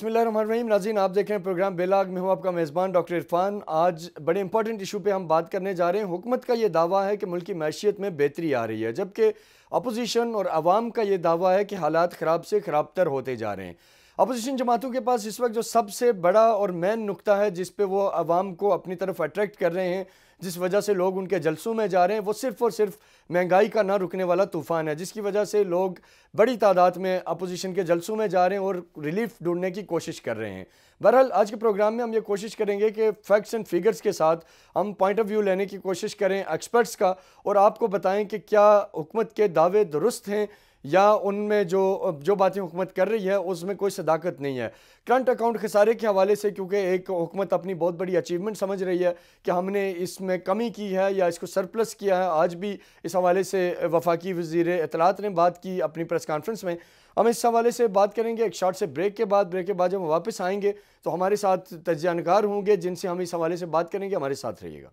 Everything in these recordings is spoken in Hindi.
बिस्मिल्लाहिर्रहमानिर्रहीम। नाज़रीन, आप देख रहे हैं प्रोग्राम बेलाग में हूँ आपका मेज़बान डॉक्टर इरफान। आज बड़े इंपॉर्टेंट इशू पे हम बात करने जा रहे हैं। हुकूमत का ये दावा है कि मुल्क की मैशियत में बेहतरी आ रही है, जबकि अपोजिशन और अवाम का ये दावा है कि हालात ख़राब से ख़राबतर होते जा रहे हैं। अपोजिशन जमातों के पास इस वक्त जो सबसे बड़ा और मेन नुक्ता है जिस पे वो अवाम को अपनी तरफ अट्रैक्ट कर रहे हैं, जिस वजह से लोग उनके जलसों में जा रहे हैं, वो सिर्फ़ और सिर्फ महंगाई का ना रुकने वाला तूफ़ान है, जिसकी वजह से लोग बड़ी तादाद में अपोजिशन के जलसों में जा रहे हैं और रिलीफ ढूंढने की कोशिश कर रहे हैं। बहरहाल आज के प्रोग्राम में हम ये कोशिश करेंगे कि फैक्ट्स एंड फिगर्स के साथ हम पॉइंट ऑफ व्यू लेने की कोशिश करें एक्सपर्ट्स का, और आपको बताएं कि क्या हुकूमत के दावे दुरुस्त हैं या उनमें जो बातें हुकूमत कर रही है उसमें कोई सदाकत नहीं है। करंट अकाउंट खसारे के हवाले से, क्योंकि एक हुकूमत अपनी बहुत बड़ी अचीवमेंट समझ रही है कि हमने इसमें कमी की है या इसको सरप्लस किया है, आज भी इस हवाले से वफाकी वज़ीर इत्तलात ने बात की अपनी प्रेस कॉन्फ्रेंस में। हम इस हवाले से बात करेंगे एक शॉर्ट से ब्रेक के बाद जब हम वापस आएंगे तो हमारे साथ तज्ज़ियाकार होंगे जिनसे हम इस हवाले से बात करेंगे। हमारे साथ रहिएगा।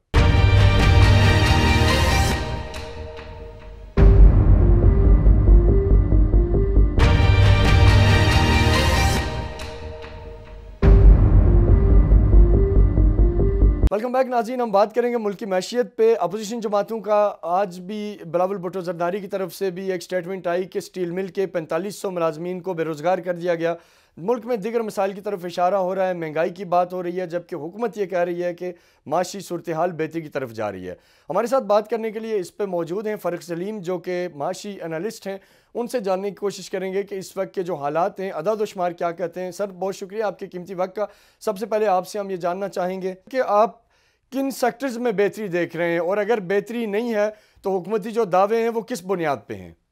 वेलकम बैक नाज़रीन, हम बात करेंगे मुल्क की मैशियत पे। अपोजिशन जमातों का आज भी बिलावल भुट्टो जरदारी की तरफ से भी एक स्टेटमेंट आई कि स्टील मिल के 4500 मुलाजमीन को बेरोज़गार कर दिया गया। मुल्क में दीगर मसाइल की तरफ इशारा हो रहा है, महंगाई की बात हो रही है, जबकि हुकूमत ये कह रही है कि माशी सूरत हाल बेहतरी की तरफ जा रही है। हमारे साथ बात करने के लिए इस पर मौजूद हैं फ़ारूक सलीम, जो कि माशी एनालिस्ट हैं। उनसे जानने की कोशिश करेंगे कि इस वक्त के जो हालात हैं, अदाद शुमार क्या कहते हैं। सर, बहुत शुक्रिया आपके कीमती वक्त का। सबसे पहले आपसे हम ये जानना चाहेंगे कि आप किन सेक्टर्स में बेहतरी देख रहे हैं, और अगर बेहतरी नहीं है तो हुकूमती जो दावे हैं वो किस बुनियाद पे हैं?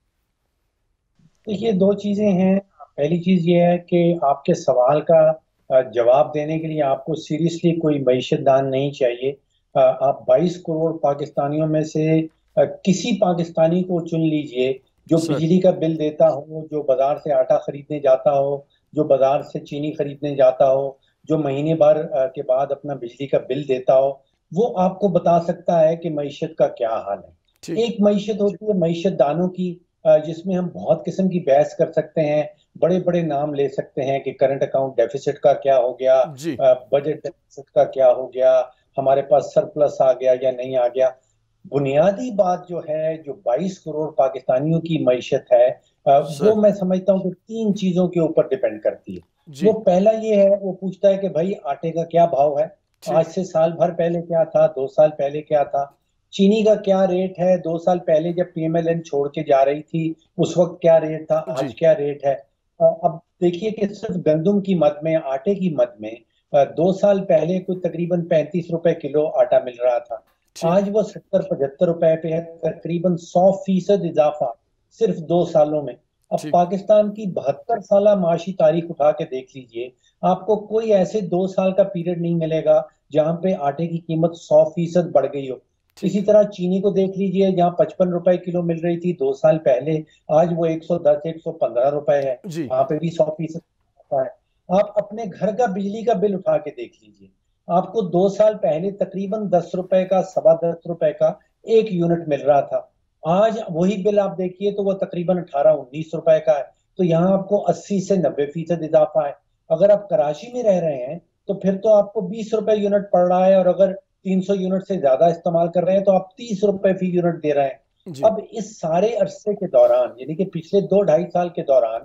देखिए, दो चीजें हैं। पहली चीज ये है कि आपके सवाल का जवाब देने के लिए आपको सीरियसली कोई मईशत दान नहीं चाहिए। आप 22 करोड़ पाकिस्तानियों में से किसी पाकिस्तानी को चुन लीजिए जो सर। बिजली का बिल देता हो, जो बाजार से आटा खरीदने जाता हो, जो बाजार से चीनी खरीदने जाता हो, जो महीने भर के बाद अपना बिजली का बिल देता हो, वो आपको बता सकता है कि मईशत का क्या हाल है। ठीक। एक मईशत होती है मईशत दानों की, जिसमें हम बहुत किस्म की बहस कर सकते हैं, बड़े बड़े नाम ले सकते हैं कि करंट अकाउंट डेफिसिट का क्या हो गया, जी। बजट डेफिसिट का क्या हो गया, हमारे पास सरप्लस आ गया या नहीं आ गया। बुनियादी बात जो है, जो 22 करोड़ पाकिस्तानियों की मईशत है, वो सर। मैं समझता हूँ कि तीन चीजों के ऊपर डिपेंड करती है। वो जी। पहला ये है, वो पूछता है कि भाई आटे का क्या भाव है, आज ठीक। से साल भर पहले क्या था, 2 साल पहले क्या था। चीनी का क्या रेट है, 2 साल पहले जब पीएमएलएन छोड़ के जा रही थी उस वक्त क्या रेट था, आज जी। क्या रेट है। अब देखिए कि सिर्फ गंदम की मद में, आटे की मद में 2 साल पहले कोई तकरीबन 35 रुपए किलो आटा मिल रहा था, ठीक। आज वो 70-75 रुपए पे है। तकरीबन 100% इजाफा सिर्फ 2 सालों में। अब ठीक। पाकिस्तान की 72 साल माशी तारीख उठा के देख लीजिए, आपको कोई ऐसे 2 साल का पीरियड नहीं मिलेगा जहां पे आटे की कीमत 100% बढ़ गई हो। इसी ठीक। तरह चीनी को देख लीजिए, जहां 55 रुपए किलो मिल रही थी 2 साल पहले, आज वो 110-115 रुपए है, जी। वहां पे भी 100% है। आप अपने घर का बिजली का बिल उठा के देख लीजिए, आपको 2 साल पहले तकरीबन 10 रुपए का, 10.25 रुपए का एक यूनिट मिल रहा था, आज वही बिल आप देखिए तो वो तकरीबन 18-19 रुपए का है। तो यहाँ आपको 80 से 90% इजाफा है। अगर आप कराची में रह रहे हैं तो फिर तो आपको 20 रुपए यूनिट पड़ रहा है, और अगर 300 यूनिट से ज्यादा इस्तेमाल कर रहे हैं तो आप 30 रुपए फी यूनिट दे रहे हैं। जी। अब इस सारे अरसे के दौरान, यानी कि पिछले 2-2.5 साल के दौरान,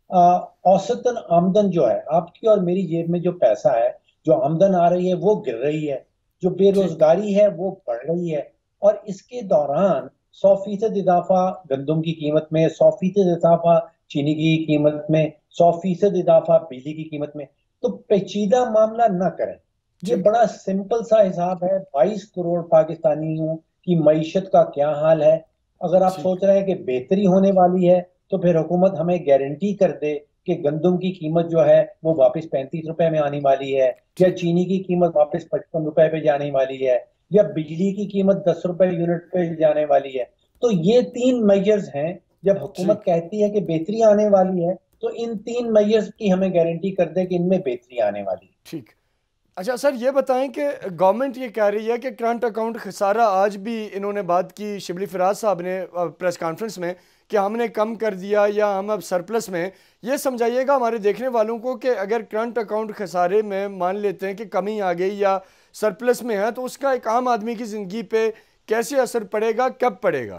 औसतन आमदन जो है आपकी और मेरी जेब में, जो पैसा है, जो आमदन आ रही है वो गिर रही है, जो ठीक। बेरोजगारी है वो बढ़ रही है। और इसके दौरान 100% इजाफा गंदम की कीमत में, 100% इजाफा चीनी की कीमत में, 100% इजाफा बिजली की कीमत में। तो पेचीदा मामला ना करें, ये ठीक। बड़ा सिंपल सा हिसाब है। 22 करोड़ पाकिस्तानियों की मईशत का क्या हाल है। अगर आप ठीक। सोच रहे हैं कि बेहतरी होने वाली है तो फिर हुकूमत हमें गारंटी कर दे कि गंदम की कीमत जो है वो वापस 35 रुपए में आने वाली है, या ठीक। चीनी की कीमत वापस 55 रुपए पे जाने वाली है, या बिजली की कीमत 10 रुपए यूनिट पे जाने वाली है। तो ये तीन मेजर्स हैं। जब हुकूमत ठीक। कहती है कि बेहतरी आने वाली है, तो इन तीन मेजर्स की हमें गारंटी कर दे कि इनमें बेहतरी आने वाली है। ठीक। अच्छा सर, ये बताएं कि गवर्नमेंट ये कह रही है कि करंट अकाउंट खसारा, आज भी इन्होंने बात की शिबली फराज साहब ने प्रेस कॉन्फ्रेंस में, कि हमने कम कर दिया या हम अब सरप्लस में। ये समझाइएगा हमारे देखने वालों को कि अगर करंट अकाउंट खसारे में मान लेते हैं कि कमी आ गई या सरप्लस में है, तो उसका एक आम आदमी की ज़िंदगी पे कैसे असर पड़ेगा, कब पड़ेगा?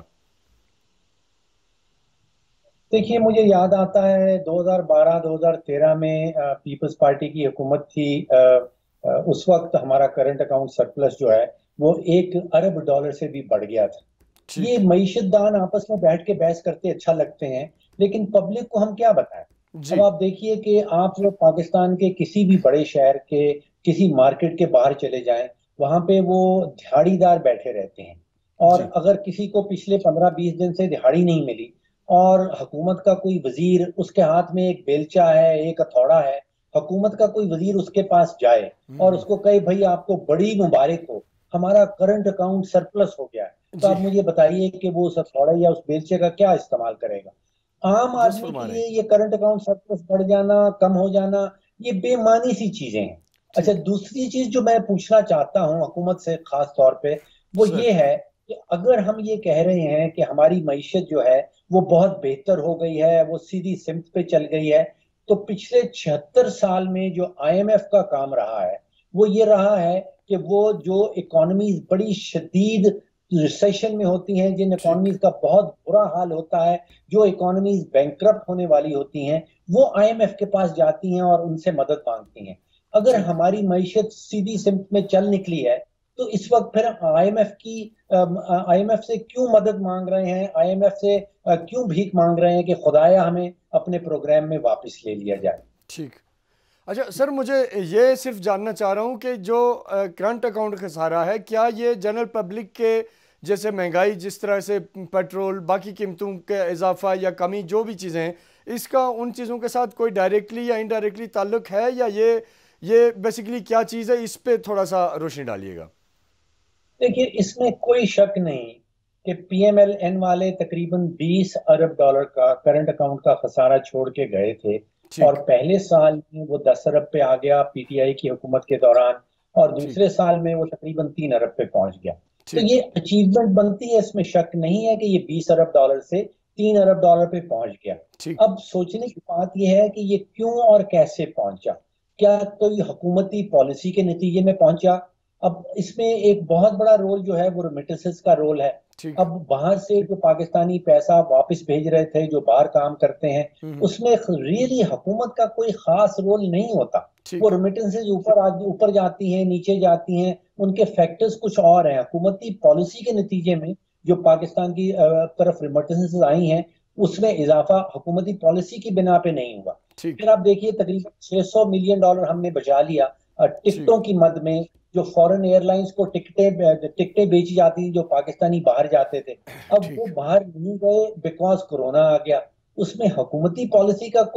देखिए, मुझे याद आता है 2012-2013 में पीपल्स पार्टी की हुकूमत थी। उस वक्त हमारा करंट अकाउंट सरप्लस जो है वो 1 अरब डॉलर से भी बढ़ गया था। ये ठीक। मईशतदान आपस में बैठ के बहस करते अच्छा लगते हैं, लेकिन पब्लिक को हम क्या बताएं। अब जी। आप देखिए कि आप जो पाकिस्तान के किसी भी बड़े शहर के किसी मार्केट के बाहर चले जाएं, वहां पे वो दिहाड़ीदार बैठे रहते हैं। और जी। अगर किसी को पिछले 15-20 दिन से दिहाड़ी नहीं मिली और हुकूमत का कोई वजीर, उसके हाथ में एक बेलचा है, एक हथौड़ा है, हुकूमत का कोई वजीर उसके पास जाए और हम्म। उसको कहे भाई आपको बड़ी मुबारक हो, हमारा करंट अकाउंट सरप्लस हो गया है, तो जी। आप मुझे बताइए कि वो उस हथौड़े या उस बेलचे का क्या इस्तेमाल करेगा। आम दुरुस्त आदमी फरमा के रहे लिए हैं। ये करंट अकाउंट सरप्लस बढ़ जाना, कम हो जाना, ये बेमानी सी चीजें हैं। अच्छा, ठीक। दूसरी चीज जो मैं पूछना चाहता हूँ हुकूमत से खास तौर पे, वो सर। ये है कि अगर हम ये कह रहे हैं कि हमारी मईशत जो है वो बहुत बेहतर हो गई है, वो सीधी सिमत पे चल गई है, तो पिछले 76 साल में जो आईएमएफ का काम रहा है वो ये रहा है कि वो जो इकोनॉमीज बड़ी शदीद रिसेशन में होती हैं, जिन ठीक। इकोनॉमीज का बहुत बुरा हाल होता है, जो इकोनॉमीज बैंकरप्ट होने वाली होती हैं, वो आईएमएफ के पास जाती हैं और उनसे मदद मांगती हैं। अगर ठीक। हमारी मईशत सीधी सिमत में चल निकली है, तो इस वक्त फिर आईएमएफ से क्यों मदद मांग रहे हैं, आईएमएफ से क्यों भीख मांग रहे हैं कि खुदाया हमें अपने प्रोग्राम में वापस ले लिया जाए। ठीक। अच्छा सर, मुझे ये सिर्फ जानना चाह रहा हूँ कि जो करंट अकाउंट खसारा है, क्या ये जनरल पब्लिक के, जैसे महंगाई जिस तरह से, पेट्रोल, बाकी कीमतों के इजाफा या कमी, जो भी चीज़ें हैं, इसका उन चीज़ों के साथ कोई डायरेक्टली या इनडायरेक्टली ताल्लुक है, या ये बेसिकली क्या चीज़ है, इस पे थोड़ा सा रोशनी डालिएगा। देखिए, इसमें कोई शक नहीं कि पीएमएलएन वाले तकरीबन 20 अरब डॉलर का करंट अकाउंट का खसारा छोड़ के गए थे। और ठीक। पहले साल में वो 10 अरब पे आ गया पीटीआई की हुकूमत के दौरान, और ठीक। दूसरे साल में वो तकरीबन 3 अरब पे पहुंच गया। तो ठीक। ये अचीवमेंट बनती है, इसमें शक नहीं है कि ये 20 अरब डॉलर से 3 अरब डॉलर पे पहुंच गया। ठीक। अब सोचने की बात यह है कि ये क्यों और कैसे पहुंचा। क्या कोई हुकूमती पॉलिसी के नतीजे में पहुंचा? अब इसमें एक बहुत बड़ा रोल जो है वो रेमिटेंसेस का रोल है। ठीक। अब बाहर से जो पाकिस्तानी पैसा वापस भेज रहे थे, जो बाहर काम करते हैं, हम्म। उसमें रियली हुकूमत का कोई खास रोल नहीं होता। वो ठीक। रेमिटेंसेस ऊपर जाती हैं, नीचे जाती हैं, उनके फैक्टर्स कुछ और हैं। हुकूमती पॉलिसी के नतीजे में जो पाकिस्तान की तरफ रेमिटेंसेस आई हैं, उसमें इजाफा हुकूमती पॉलिसी की बिना पे नहीं हुआ। ठीक। फिर आप देखिए, तकरीबन 600 मिलियन डॉलर हमने बचा लिया ठीक। टिकटों की मद में। जो फॉरेन एयरलाइंस को टिकटें बेची जाती थी, जो पाकिस्तानी बाहर जाते थे, अब वो ठीक। बाहर नहीं गए बिकॉज कोरोना आ गया। उसमें हुकूमती पॉलिसी का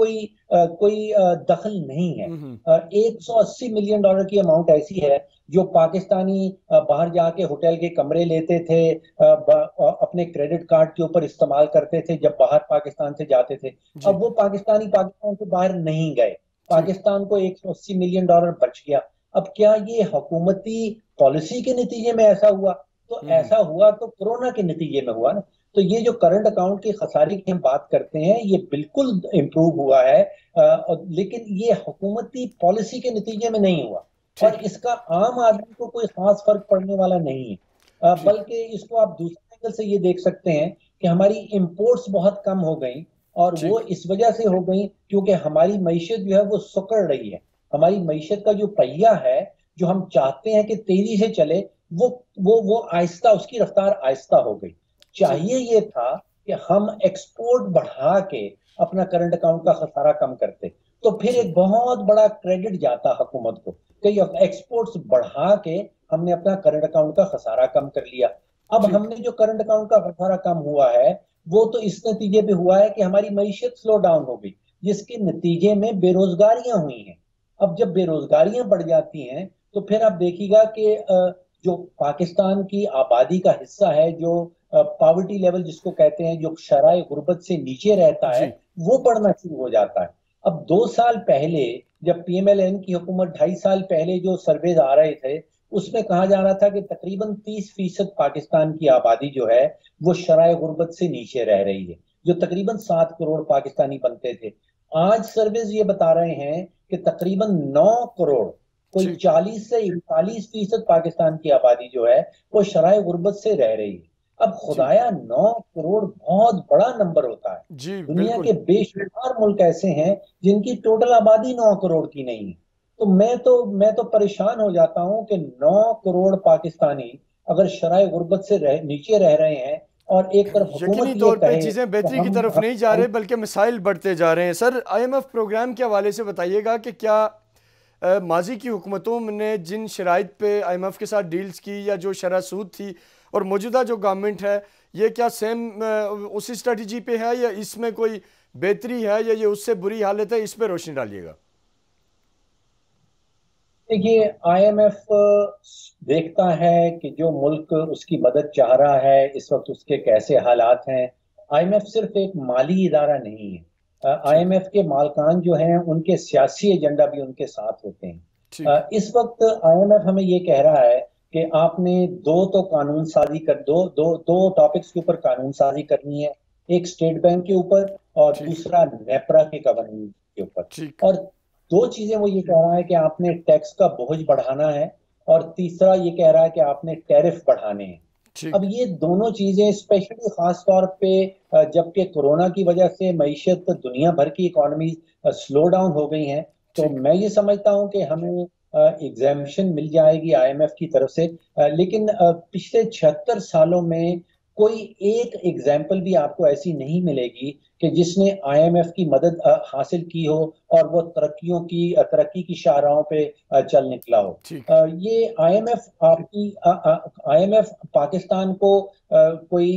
कोई दखल नहीं है। हम्म। 180 मिलियन डॉलर की अमाउंट ऐसी है जो पाकिस्तानी बाहर जाके होटल के कमरे लेते थे, अपने क्रेडिट कार्ड के ऊपर इस्तेमाल करते थे जब बाहर पाकिस्तान से जाते थे। जी। अब वो पाकिस्तानी पाकिस्तान से बाहर नहीं गए, ठीक। पाकिस्तान को 180 मिलियन डॉलर बच गया। अब क्या ये हुकूमती पॉलिसी के नतीजे में ऐसा हुआ? तो हम्म। ऐसा हुआ तो कोरोना के नतीजे में हुआ ना। तो ये जो करंट अकाउंट के खसारे की हम बात करते हैं, ये बिल्कुल इम्प्रूव हुआ है, लेकिन ये हुकूमती पॉलिसी के नतीजे में नहीं हुआ। और ठीक। इसका आम आदमी को कोई खास फर्क पड़ने वाला नहीं है। ठीक। बल्कि इसको आप दूसरे एंगल से ये देख सकते हैं कि हमारी इंपोर्ट्स बहुत कम हो गई, और वो ठीक। इस वजह से हो गई क्योंकि हमारी मईशत जो है वो सुकड़ रही है। हमारी मईशत का जो पहिया है, जो हम चाहते हैं कि तेजी से चले, वो वो आहिस्ता, उसकी रफ्तार आहिस्ता हो गई। ठीक। चाहिए ये था कि हम एक्सपोर्ट बढ़ा के अपना करंट अकाउंट का खसारा कम करते, तो फिर ठीक। एक बहुत बड़ा क्रेडिट जाता हुकूमत को कि एक्सपोर्ट्स बढ़ा के हमने अपना करंट अकाउंट का खसारा कम कर लिया। अब ठीक। हमने जो करंट अकाउंट का खसारा कम हुआ है, वो तो इस नतीजे पे हुआ है कि हमारी मईशत स्लो डाउन हो गई, जिसके नतीजे में बेरोजगारियां हुई हैं। अब जब बेरोजगारियां बढ़ जाती हैं, तो फिर आप देखिएगा कि जो पाकिस्तान की आबादी का हिस्सा है, जो पॉवर्टी लेवल जिसको कहते हैं, जो शराय गुर्बत से नीचे रहता है, जी। वो बढ़ना शुरू हो जाता है। अब 2 साल पहले जब पीएमएलएन की हुकूमत 2.5 साल पहले जो सर्वेज आ रहे थे, उसमें कहा जा रहा था कि तकरीबन 30% पाकिस्तान की आबादी जो है वो शराय गुर्बत से नीचे रह रही है, जो तकरीबन 7 करोड़ पाकिस्तानी बनते थे। आज सर्वेज ये बता रहे हैं कि तकरीबन 9 करोड़, कोई ठीक। 40 से 41% पाकिस्तान की आबादी जो है वो शराय गुर्बत से रह रही है। अब ठीक। खुदाया 9 करोड़ बहुत बड़ा नंबर होता है। जी दुनिया के बिल्कुल। बेशुमार मुल्क ऐसे हैं जिनकी टोटल आबादी 9 करोड़ की नहीं है। तो मैं तो परेशान हो जाता हूं कि 9 करोड़ पाकिस्तानी अगर शराय गुर्बत से नीचे रह रहे हैं और एक तरफ हुकूमत यकीनी ये तौर पे कहे चीज़ें कि बेहतरी की तरफ नहीं जा रहे बल्कि मिसाइल बढ़ते जा रहे हैं। सर, आईएमएफ प्रोग्राम के हवाले से बताइएगा कि क्या माजी की हुकूमतों ने जिन शराइत पे आईएमएफ के साथ डील्स की या जो शरह सूद थी और मौजूदा जो गवर्नमेंट है, ये क्या सेम उसी स्ट्रेटजी पे है या इसमें कोई बेहतरी है या ये उससे बुरी हालत है? इस पर रोशनी डालिएगा। देखिए, आईएमएफ देखता है कि जो मुल्क उसकी मदद चाह रहा है इस वक्त उसके कैसे हालात हैं। आईएमएफ सिर्फ एक माली इदारा नहीं है। ठीक। आईएमएफ के मालकान जो हैं उनके सियासी एजेंडा भी उनके साथ होते हैं। ठीक। इस वक्त आईएमएफ हमें ये कह रहा है कि आपने दो तो कानून साजी कर दो दो दो टॉपिक्स के ऊपर कानून साजी करनी है। एक स्टेट बैंक के ऊपर और ठीक। दूसरा नेपरा के गवर्निंग के ऊपर। ठीक। और दो चीजें वो ये कह रहा है कि आपने टैक्स का बोझ बढ़ाना है और तीसरा ये कह रहा है कि आपने टैरिफ बढ़ाने हैं। अब ठीक। ये दोनों चीजें स्पेशली खास तौर पे जबकि कोरोना की वजह से मईशत दुनिया भर की इकोनॉमी स्लो डाउन हो गई है, तो ठीक। मैं ये समझता हूँ कि हमें एग्जामिशन मिल जाएगी आईएमएफ की तरफ से। लेकिन पिछले 76 सालों में कोई एक एग्जाम्पल भी आपको ऐसी नहीं मिलेगी कि जिसने आईएमएफ की मदद हासिल की हो और वो तरक्की की शाहराहों पे चल निकला हो। ठीक। ये आईएमएफ पाकिस्तान को कोई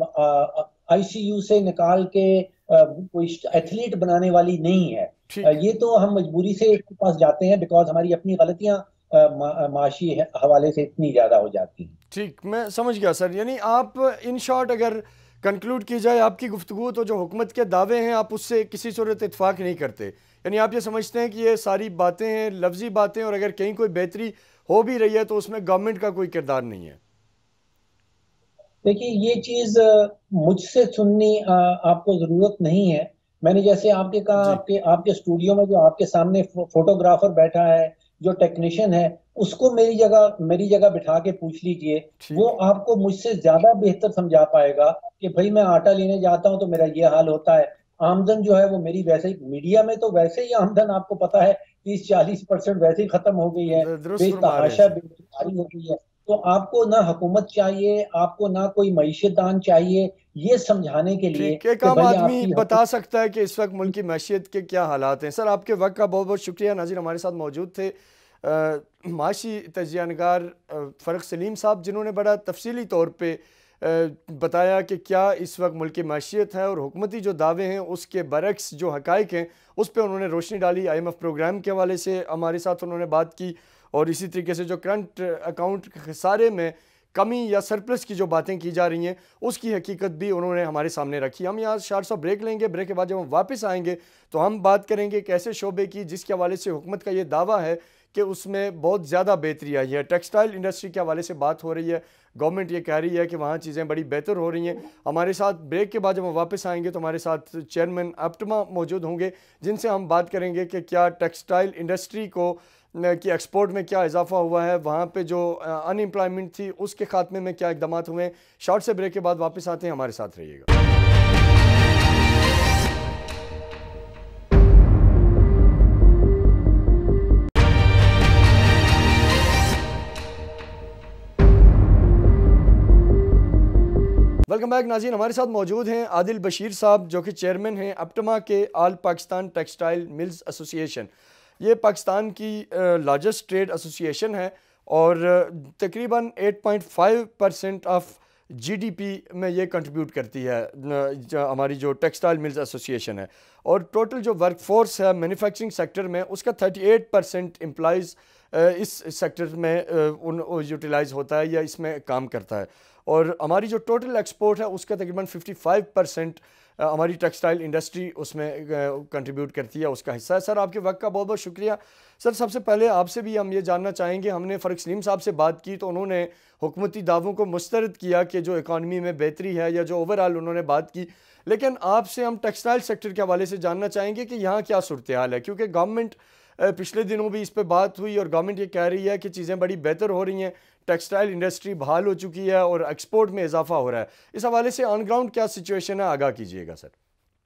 आईसीयू से निकाल के कोई एथलीट बनाने वाली नहीं है। ठीक। ये तो हम मजबूरी से इसके पास जाते हैं बिकॉज हमारी अपनी गलतियां माशी हवाले से इतनी ज्यादा हो जाती हैं। ठीक, मैं समझ गया सर। यानी आप इन शॉर्ट अगर कंक्लूड की जाए आपकी गुफ्तगू, तो जो हुकूमत के दावे हैं आप उससे किसी सूरत इत्फाक नहीं करते। यानी आप ये समझते हैं कि ये सारी बातें हैं, लफ्जी बातें, और अगर कहीं कोई बेहतरी हो भी रही है तो उसमें गवर्नमेंट का कोई किरदार नहीं है। देखिए, ये चीज मुझसे सुननी आपको जरूरत नहीं है। मैंने जैसे आपके कहा, जी। आपके आपके स्टूडियो में जो आपके सामने फोटोग्राफर बैठा है, जो टेक्नीशियन है, उसको मेरी जगह बिठा के पूछ लीजिए। वो ठीक। आपको मुझसे ज्यादा बेहतर समझा पाएगा कि भाई मैं आटा लेने जाता हूं तो मेरा ये हाल होता है। आमदन जो है वो मेरी वैसे ही, मीडिया में तो वैसे ही आमदन आपको पता है 30-40% वैसे ही खत्म हो गई है। दुरुस्त फरमा रहे हैं बेतहाशा सर। बेरोजगारी हो गई है। तो आपको ना हुकूमत चाहिए, आपको ना कोई मईशतदान चाहिए ये समझाने के लिए ठीक, एक कि आम भाई आदमी आपकी बता हुकूमत। सकता है कि इस वक्त मुल्क की मैशियत के क्या हालात हैं। सर, आपके वक्त का बहुत बहुत शुक्रिया। नाज़रीन, हमारे साथ मौजूद थे माशी तजिया नगार फ़र्रुख सलीम साहब, जिन्होंने बड़ा तफसीली तौर पर बताया कि क्या इस वक्त मुल्क की मैशियत है और हुकूमती जो दावे हैं उसके बरक्स जो हक़ाइक़ हैं उस पर उन्होंने रोशनी डाली। IMF प्रोग्राम के हवाले से हमारे साथ उन्होंने बात की, और इसी तरीके से जो करंट अकाउंट खसारे में कमी या सरप्लस की जो बातें की जा रही हैं उसकी हकीकत भी उन्होंने हमारे सामने रखी। हम यहाँ शार्ट सा ब्रेक लेंगे। ब्रेक के बाद जब हम वापस आएंगे तो हम बात करेंगे एक ऐसे शोबे की जिसके हवाले से हुकूमत का ये दावा है कि उसमें बहुत ज़्यादा बेहतरी आई है। टेक्सटाइल इंडस्ट्री के हवाले से बात हो रही है, गवर्नमेंट ये कह रही है कि वहाँ चीज़ें बड़ी बेहतर हो रही हैं। हमारे साथ ब्रेक के बाद जब हम वापस आएंगे तो हमारे साथ चेयरमैन अप्टमा मौजूद होंगे, जिनसे हम बात करेंगे कि क्या टेक्सटाइल इंडस्ट्री को कि एक्सपोर्ट में क्या इजाफा हुआ है, वहाँ पे जो अनएम्प्लॉयमेंट थी उसके खात्मे में क्या इकदाम हुए हैं। शॉर्ट से ब्रेक के बाद वापस आते हैं, हमारे साथ रहिएगा। वेलकम बैक नाज़रीन। हमारे साथ मौजूद हैं आदिल बशीर साहब, जो कि चेयरमैन हैं अप्टमा के all Pakistan textile mills association. ये पाकिस्तान की लार्जेस्ट ट्रेड एसोसिएशन है और तकरीबन 8.5% ऑफ GDP में ये कंट्रीब्यूट करती है हमारी जो टेक्सटाइल मिल्स एसोसिएशन है। और टोटल जो वर्कफोर्स है मैन्युफैक्चरिंग सेक्टर में उसका 38% एम्प्लॉइज़ इस सेक्टर में यूटिलाइज़ होता है या इसमें काम करता है। और हमारी जो टोटल एक्सपोर्ट है उसका तकरीबन 55% हमारी टेक्सटाइल इंडस्ट्री उसमें कंट्रीब्यूट करती है, उसका हिस्सा है। सर आपके वक्त का बहुत बहुत शुक्रिया। सर सबसे पहले आपसे भी हम ये जानना चाहेंगे, हमने फ़ारूक सलीम साहब से बात की तो उन्होंने हुकूमती दावों को मुस्तरद किया कि जो इकानमी में बेहतरी है या जो ओवरऑल उन्होंने बात की, लेकिन आपसे हम टेक्सटाइल सेक्टर के हवाले से जानना चाहेंगे कि यहाँ क्या सूरत हाल है, क्योंकि गवर्नमेंट पिछले दिनों भी इस पर बात हुई और गवर्नमेंट ये कह रही है कि चीज़ें बड़ी बेहतर हो रही हैं, टेक्सटाइल इंडस्ट्री बहाल हो चुकी है और एक्सपोर्ट में इजाफा हो रहा है। इस हवाले से ऑन ग्राउंड क्या सिचुएशन है, आगाह कीजिएगा सर।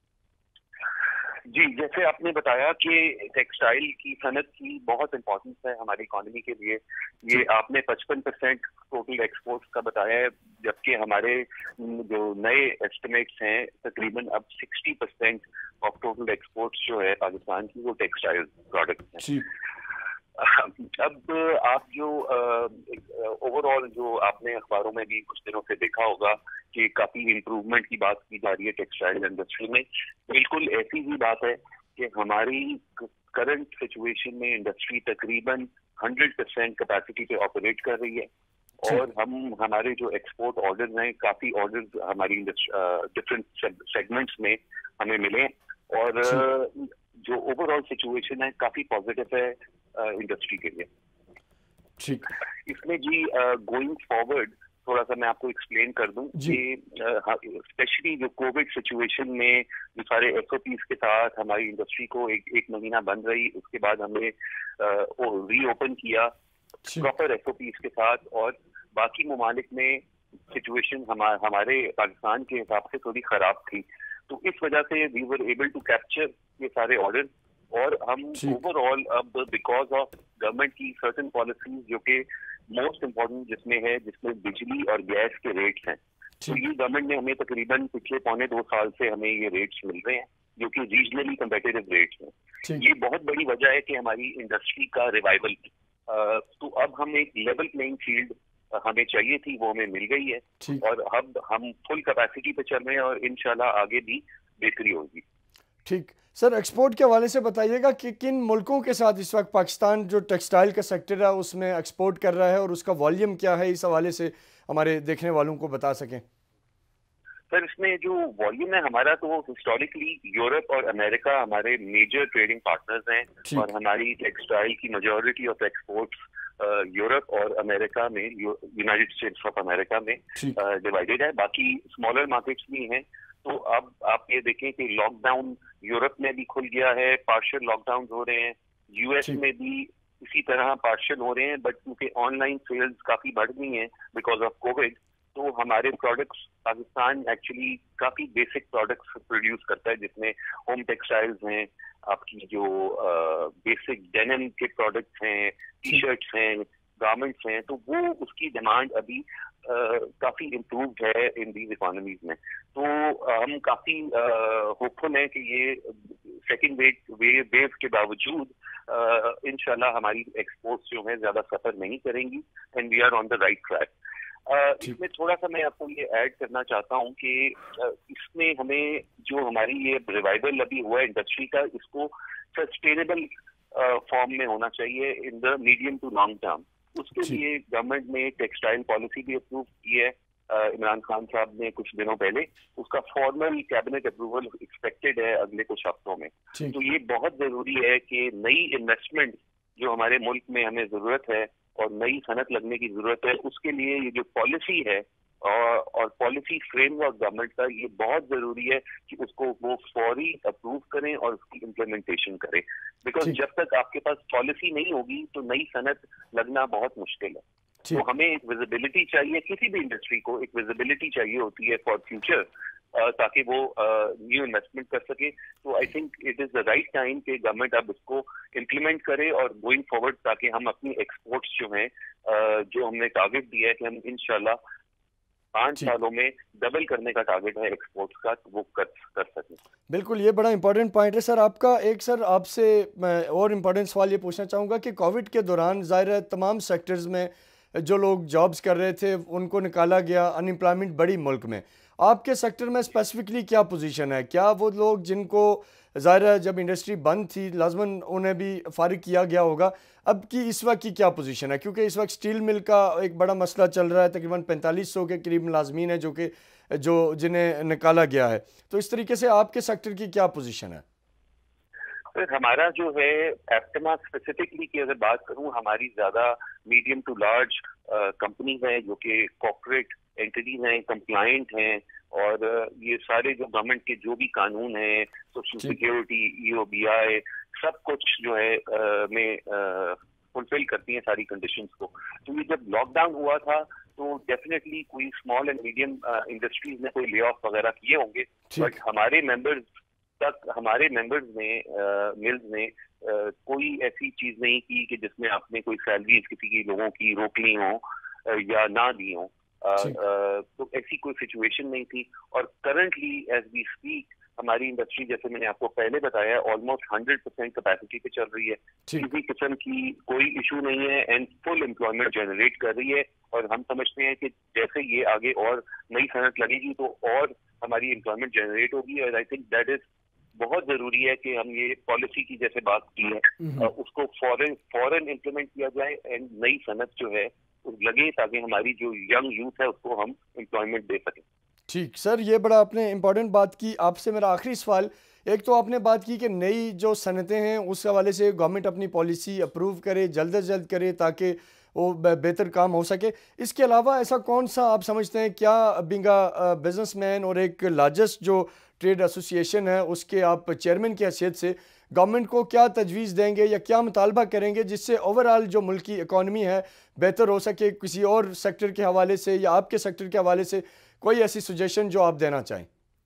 जी, जैसे आपने बताया कि टेक्सटाइल की सनत की बहुत इंपॉर्टेंस है हमारी इकोनॉमी के लिए। ये आपने 55% टोटल एक्सपोर्ट्स का बताया है, जबकि हमारे जो नए एस्टिमेट्स हैं तकरीबन अब 60% ऑफ टोटल एक्सपोर्ट्स जो है पाकिस्तान की वो टेक्सटाइल प्रोडक्ट्स हैं। अब आप जो ओवरऑल जो आपने अखबारों में भी कुछ दिनों से देखा होगा कि काफी इम्प्रूवमेंट की बात की जा रही है टेक्सटाइल इंडस्ट्री में। बिल्कुल ऐसी ही बात है कि हमारी करंट सिचुएशन में इंडस्ट्री तकरीबन 100% कैपेसिटी पे ऑपरेट कर रही है और हमारे जो एक्सपोर्ट ऑर्डर्स हैं, काफी ऑर्डर्स हमारी डिफरेंट सेगमेंट्स में हमें मिले और जो ओवरऑल सिचुएशन है काफी पॉजिटिव है इंडस्ट्री के लिए। ठीक, इसमें जी गोइंग फॉरवर्ड थोड़ा सा मैं आपको एक्सप्लेन कर दूं कि स्पेशली जो कोविड सिचुएशन में जो सारे एसओपीज के साथ हमारी इंडस्ट्री को एक महीना बंद रही, उसके बाद हमने रीओपन किया प्रॉपर एसओपीज के साथ और बाकी ममालिक में सिचुएशन हमारे पाकिस्तान के हिसाब से थोड़ी खराब थी, तो इस वजह से we were able to capture ये सारे ऑर्डर और हम ओवरऑल अब बिकॉज ऑफ गवर्नमेंट की सर्टेन पॉलिसीज जो कि मोस्ट इम्पोर्टेंट जिसमें बिजली और गैस के रेट्स हैं, तो ये गवर्नमेंट ने हमें तकरीबन पिछले 1.25 साल से हमें ये रेट्स मिल रहे हैं जो कि रीजनली कम्पेटिटिव रेट्स हैं। ये बहुत बड़ी वजह है कि हमारी इंडस्ट्री का रिवाइवल, तो अब हम एक लेवल प्लेइंग फील्ड हमें चाहिए थी, वो हमें मिल गई है और अब हम फुल कैपेसिटी पे चल रहे हैं और इंशाल्लाह आगे भी बेहतरी होगी। ठीक सर, एक्सपोर्ट के हवाले से बताइएगा कि किन मुल्कों के साथ इस वक्त पाकिस्तान जो टेक्सटाइल का सेक्टर है उसमें एक्सपोर्ट कर रहा है और उसका वॉल्यूम क्या है, इस हवाले से हमारे देखने वालों को बता सकें। सर इसमें जो वॉल्यूम है हमारा, तो हिस्टोरिकली यूरोप और अमेरिका हमारे मेजर ट्रेडिंग पार्टनर्स हैं और हमारी टेक्सटाइल की मेजॉरिटी ऑफ एक्सपोर्ट्स यूरोप और अमेरिका में, यूनाइटेड स्टेट्स ऑफ अमेरिका में डिवाइडेड है, बाकी स्मॉलर मार्केट्स भी हैं। तो अब आप ये देखें कि लॉकडाउन यूरोप में भी खुल गया है, पार्शियल लॉकडाउन हो रहे हैं, यूएस में भी इसी तरह पार्शियल हो रहे हैं, बट क्योंकि ऑनलाइन सेल्स काफी बढ़ गई हैं बिकॉज ऑफ कोविड, तो हमारे प्रोडक्ट्स, पाकिस्तान एक्चुअली काफी बेसिक प्रोडक्ट्स प्रोड्यूस करता है जिसमें होम टेक्सटाइल्स हैं, आपकी जो बेसिक डेनिम के प्रोडक्ट्स हैं, टी शर्ट्स हैं, गारमेंट्स हैं, तो वो उसकी डिमांड अभी काफी इम्प्रूव्ड है इन दीज इकोनॉमीज में। तो हम काफी होपफुल हैं कि ये सेकेंड वेव के बावजूद इंशाल्लाह हमारी एक्सपोर्ट्स जो है ज्यादा सफर नहीं करेंगी and we are on the right track. इसमें थोड़ा सा मैं आपको ये ऐड करना चाहता हूँ कि इसमें हमें जो हमारी ये रिवाइवल अभी हुआ है इंडस्ट्री का, इसको सस्टेनेबल फॉर्म में होना चाहिए in the medium to long term. उसके लिए गवर्नमेंट ने टेक्सटाइल पॉलिसी भी अप्रूव की है, इमरान खान साहब ने कुछ दिनों पहले, उसका फॉर्मल कैबिनेट अप्रूवल एक्सपेक्टेड है अगले कुछ हफ्तों में। तो ये बहुत जरूरी है कि नई इन्वेस्टमेंट जो हमारे मुल्क में हमें जरूरत है और नई सनत लगने की जरूरत है, उसके लिए ये जो पॉलिसी है और पॉलिसी फ्रेमवर्क गवर्नमेंट का, ये बहुत जरूरी है कि उसको वो फौरी अप्रूव करें और उसकी इम्प्लीमेंटेशन करें, बिकॉज जब तक आपके पास पॉलिसी नहीं होगी तो नई सनत लगना बहुत मुश्किल है। तो हमें एक विजिबिलिटी चाहिए, किसी भी इंडस्ट्री को एक विजिबिलिटी चाहिए होती है फॉर फ्यूचर, ताकि वो न्यू इन्वेस्टमेंट कर सके। तो I think it is the right time कि गवर्नमेंट अब इसको इम्प्लीमेंट करे और गोइंग फॉरवर्ड, ताकि हम अपनी एक्सपोर्ट्स जो हैं, जो हमने टारगेट दिया है कि हम इंशाल्लाह 5 सालों में डबल करने का टारगेट है एक्सपोर्ट्स का, वो कर सकें। बिल्कुल, ये बड़ा इंपॉर्टेंट पॉइंट है सर आपका। एक सर आपसे मैं और इम्पॉर्टेंट सवाल ये पूछना चाहूँगा कि कोविड के दौरान ज़ाहिर है तमाम सेक्टर्स में जो लोग जॉब्स कर रहे थे उनको निकाला गया, अनएम्प्लॉयमेंट बड़ी मुल्क में। आपके सेक्टर में स्पेसिफिकली क्या पोजीशन है? क्या वो लोग जिनको ज़ाहिर है जब इंडस्ट्री बंद थी लाजमन उन्हें भी फारिग किया गया होगा, अब की इस वक्त की क्या पोजीशन है? क्योंकि इस वक्त स्टील मिल का एक बड़ा मसला चल रहा है, तकरीबन 4500 के करीब मुलाजमीन है जो जिन्हें निकाला गया है। तो इस तरीके से आपके सेक्टर की क्या पोजीशन है? सर हमारा जो है एप्टमा स्पेसिफिकली की अगर बात करूं, हमारी ज्यादा मीडियम टू लार्ज कंपनी है जो कि कॉर्पोरेट एंटिटीज हैं, कंप्लायंट हैं, और ये सारे जो गवर्नमेंट के जो भी कानून हैं, सोशल सिक्योरिटी, EOBI, सब कुछ जो है में फुलफिल करती हैं सारी कंडीशंस को। तो ये जब लॉकडाउन हुआ था तो डेफिनेटली कोई स्मॉल एंड मीडियम इंडस्ट्रीज ने कोई ले ऑफ वगैरह किए होंगे, बट हमारे मेंबर्स ने मिल्स ने कोई ऐसी चीज नहीं की कि जिसमें आपने कोई सैलरीज किसी की लोगों की रोक ली हो या ना दी हो। तो ऐसी कोई सिचुएशन नहीं थी। और करंटली एज वी स्पीक हमारी इंडस्ट्री, जैसे मैंने आपको पहले बताया, ऑलमोस्ट 100% कैपेसिटी पे चल रही है। किसी किस्म की कोई इशू नहीं है एंड फुल एम्प्लॉयमेंट जनरेट कर रही है। और हम समझते हैं कि जैसे ये आगे और नई सनत लगेगी तो और हमारी एम्प्लॉयमेंट जनरेट होगी। और आई थिंक दैट इज बहुत जरूरी है कि हम ये पॉलिसी की जैसे बात की है उसको फॉरन इम्प्लीमेंट किया जाए एंड नई सनत जो है लगे, ताकि हमारी जो यंग यूथ है उसको हम एम्प्लॉयमेंट दे सकें। ठीक सर, ये बड़ा आपने इम्पोर्टेंट बात की। आपसे मेरा आखिरी सवाल, एक तो आपने बात की कि नई जो सनतें हैं उस हवाले से गवर्नमेंट अपनी पॉलिसी अप्रूव करे, जल्द अज जल्द करे ताकि वो बेहतर काम हो सके। इसके अलावा ऐसा कौन सा आप समझते हैं, क्या बीइंग अ बिजनेसमैन और एक लार्जेस्ट जो ट्रेड एसोसिएशन है उसके आप चेयरमैन की हैसियत से गवर्नमेंट को क्या तजवीज़ देंगे या क्या मुतालबा करेंगे जिससे ओवरऑल जो मुल्क की इकॉनमी है बेहतर हो सके? किसी और सेक्टर के हवाले से या आपके सेक्टर के हवाले से कोई ऐसी सजेशन जो आप देना चाहें?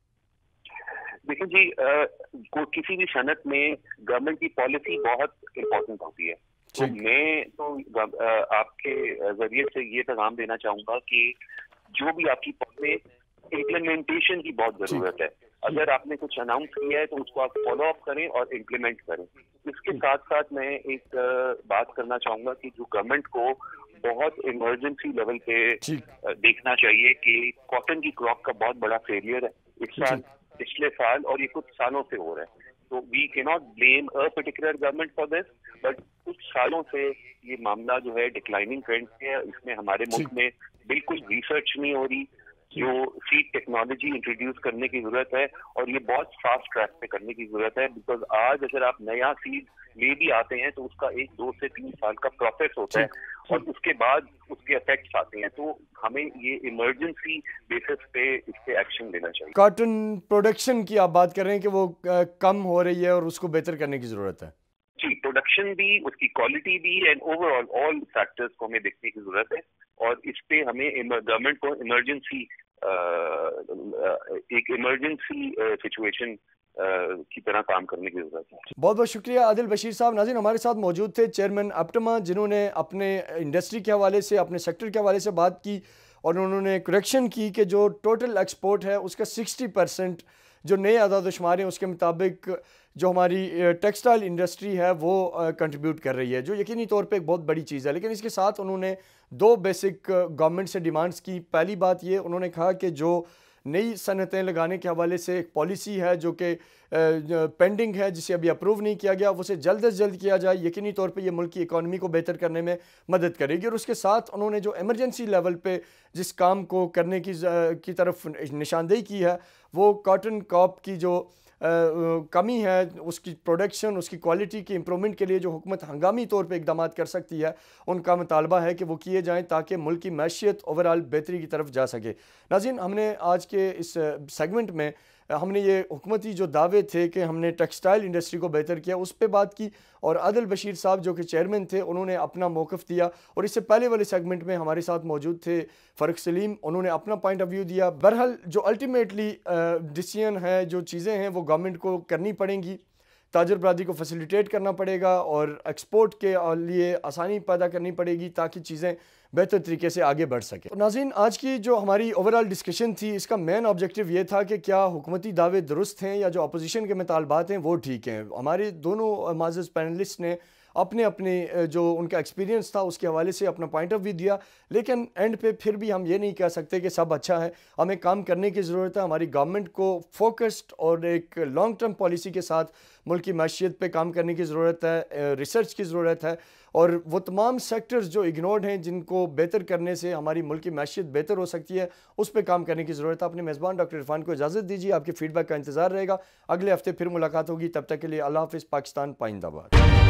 देखिए जी, किसी भी सनत में गवर्नमेंट की पॉलिसी बहुत इम्पोर्टेंट होती है। तो मैं तो आपके जरिए से ये पैगाम देना चाहूंगा कि जो भी आपकी पॉलिसी, इम्प्लीमेंटेशन की बहुत जरूरत है। अगर आपने कुछ अनाउंस किया है तो उसको आप फॉलो अप करें और इम्प्लीमेंट करें। इसके साथ साथ मैं एक बात करना चाहूंगा कि जो गवर्नमेंट को बहुत इमरजेंसी लेवल पे देखना चाहिए कि कॉटन की क्रॉप का बहुत बड़ा फेलियर है इस साल, पिछले साल, और ये कुछ सालों से हो रहा है। तो we can not blame a particular government for this, but कुछ सालों से ये मामला जो है डिक्लाइनिंग ट्रेंड पे है। इसमें हमारे मुल्क में बिल्कुल रिसर्च नहीं हो रही। जो सीड टेक्नोलॉजी इंट्रोड्यूस करने की जरूरत है और ये बहुत फास्ट ट्रैक पे करने की जरूरत है, बिकॉज आज अगर आप नया सीड ले भी आते हैं तो उसका 1, 2 से 3 साल का प्रोसेस होता है और उसके बाद उसके इफेक्ट्स आते हैं। तो हमें ये इमरजेंसी बेसिस पे इस पे एक्शन लेना चाहिए। कॉटन प्रोडक्शन की आप बात कर रहे हैं कि वो कम हो रही है और उसको बेहतर करने की जरूरत है। जी, प्रोडक्शन भी, उसकी क्वालिटी भी एंड ओवरऑल ऑल फैक्टर्स को हमें देखने की जरूरत है और इस पे हमें गवर्नमेंट को एक इमरजेंसी सिचुएशन की तरह काम करने की जरूरत है। बहुत बहुत शुक्रिया आदिल बशीर साहब। नाज़रीन, हमारे साथ मौजूद थे चेयरमैन एप्टमा, जिन्होंने अपने इंडस्ट्री के हवाले से, अपने सेक्टर के हवाले से बात की और उन्होंने करेक्शन की कि जो टोटल एक्सपोर्ट है उसका 60% जो नए आदाद-ओ-शुमार हैं उसके मुताबिक जो हमारी टेक्सटाइल इंडस्ट्री है वो कंट्रीब्यूट कर रही है, जो यकीनी तौर पे एक बहुत बड़ी चीज़ है। लेकिन इसके साथ उन्होंने 2 बेसिक गवर्नमेंट से डिमांड्स की। पहली बात ये उन्होंने कहा कि जो नई सनतें लगाने के हवाले से एक पॉलिसी है जो कि पेंडिंग है, जिसे अभी अप्रूव नहीं किया गया, उसे जल्द से जल्द किया जाए। यकीनी तौर पे ये मुल्क की इकॉनमी को बेहतर करने में मदद करेगी। और उसके साथ उन्होंने जो इमरजेंसी लेवल पे जिस काम को करने की तरफ निशानदेही की है वो कॉटन क्रॉप की जो कमी है उसकी प्रोडक्शन, उसकी क्वालिटी की इम्प्रूवमेंट के लिए जो हुकूमत हंगामी तौर पे इकदाम कर सकती है, उनका मुतालबा है कि वो किए जाएं ताकि मुल्क की मैशियत ओवरऑल बेहतरी की तरफ जा सके। नाज़रीन, हमने आज के इस सेगमेंट में हमने ये हुकूमती जो दावे थे कि हमने टेक्सटाइल इंडस्ट्री को बेहतर किया उस पर बात की और आदिल बशीर साहब जो कि चेयरमैन थे उन्होंने अपना मौक़िफ़ दिया। और इससे पहले वाले सेगमेंट में हमारे साथ मौजूद थे फ़ारूक सलीम, उन्होंने अपना पॉइंट ऑफ व्यू दिया। बहरहाल जो अल्टीमेटली डिसीजन है, जो चीज़ें हैं वो गवर्नमेंट को करनी पड़ेंगी, ताजर बरादरी को फैसिलिटेट करना पड़ेगा और एक्सपोर्ट के लिए आसानी पैदा करनी पड़ेगी ताकि चीज़ें बेहतर तरीके से आगे बढ़ सके। तो नाज़रीन, आज की जो हमारी ओवरऑल डिस्कशन थी इसका मेन ऑब्जेक्टिव ये था कि क्या हुकूमती दावे दुरुस्त हैं या जो अपोजिशन के मुतालबात हैं वो ठीक हैं। हमारे दोनों माज़िज़ पैनलिस्ट ने अपने अपने जो उनका एक्सपीरियंस था उसके हवाले से अपना पॉइंट ऑफ व्यू दिया। लेकिन एंड पे फिर भी हम ये नहीं कह सकते कि सब अच्छा है, हमें काम करने की ज़रूरत है। हमारी गवर्नमेंट को फोकस्ड और एक लॉन्ग टर्म पॉलिसी के साथ मुल्क की मैशियत पे काम करने की ज़रूरत है, रिसर्च की ज़रूरत है, और वो तमाम सेक्टर्स जो इग्नोर्ड हैं जिनको बेहतर करने से हमारी मुल्क की मैशियत बेहतर हो सकती है, उस पर काम करने की ज़रूरत है। अपने मेज़बान डॉक्टर इरफान को इजाज़त दीजिए, आपके फीडबैक का इंतज़ार रहेगा। अगले हफ्ते फिर मुलाकात होगी, तब तक के लिए अल्लाह हाफ़िज़। पाकिस्तान पाइंदाबाद।